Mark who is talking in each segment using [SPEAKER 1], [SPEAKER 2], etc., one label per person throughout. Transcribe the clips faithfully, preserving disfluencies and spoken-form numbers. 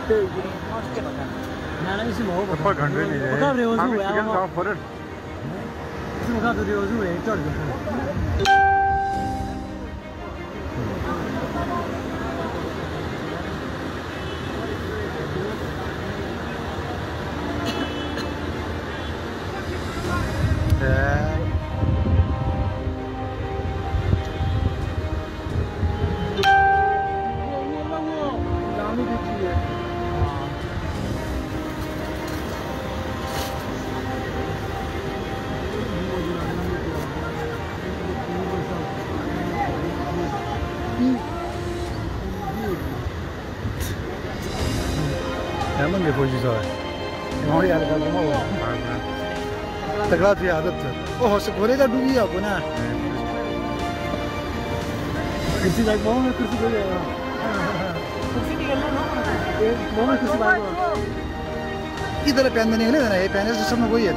[SPEAKER 1] 나는 이시 먹어.
[SPEAKER 2] 오빠 간절이네.
[SPEAKER 1] 오빠 그래 오수 왜
[SPEAKER 2] 지금 다 버려.
[SPEAKER 1] 오빠 그래 오수 왜 저리.
[SPEAKER 2] Hemen de koyucu var. Ama yer kalma o. Taklat bir adet. O hoş gore का डूबी है को ना. किसी लाइक बहुत में कुछ हो जाएगा. कुछ निकलना ना. एक बहुत कुछ बात. इधर पहनने नहीं है ना ये पहनने से सब में वही है.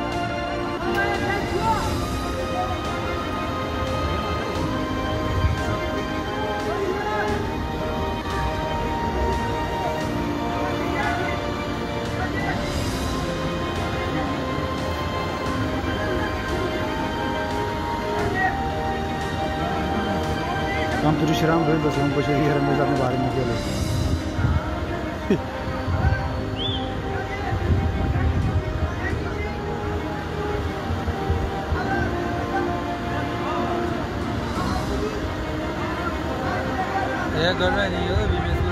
[SPEAKER 2] हम पूरी शराब भर बस हम कुछ ही हरम अपने बारे में खेले
[SPEAKER 3] ये करना नहीं है अभी मैं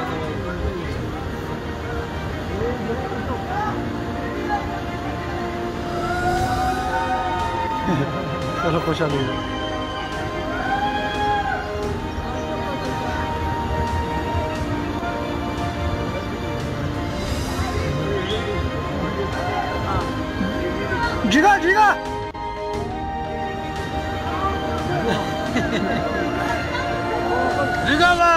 [SPEAKER 3] इसको
[SPEAKER 2] चलो खुशहाली जिगा जिगा
[SPEAKER 3] जिगा बा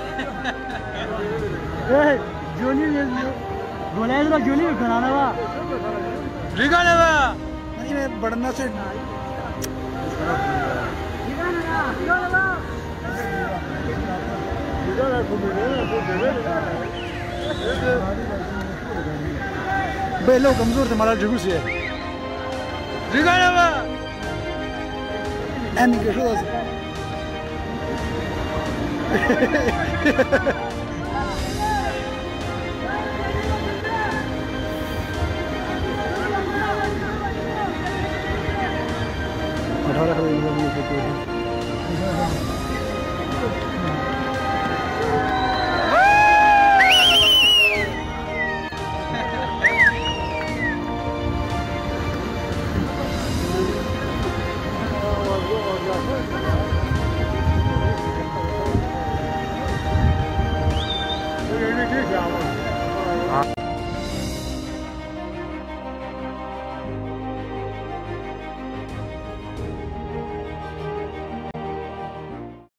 [SPEAKER 1] ए जोनी ने बोला है ना जोनी में बनाना बा
[SPEAKER 3] जिगा ने बा
[SPEAKER 2] नहीं मैं बढ़ना से
[SPEAKER 1] जिगा ना जिगा ना जिगा ना को
[SPEAKER 2] बे लो कमजोर थे मारा जुगू से
[SPEAKER 3] जिगा ने बा
[SPEAKER 2] एनी के शो अठारह